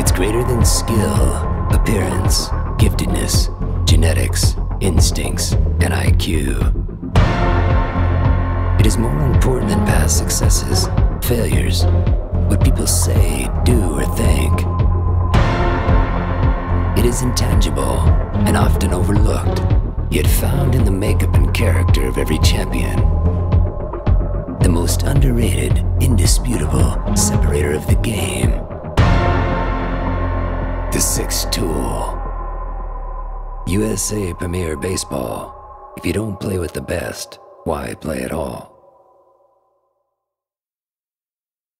It's greater than skill, appearance, giftedness, genetics, instincts, and IQ. It is more important than past successes, failures, what people say, do, or think. It is intangible and often overlooked, yet found in the makeup and character of every champion. The most underrated, indisputable separator of the game. The sixth tool. USA Premier Baseball. If you don't play with the best, why play at all?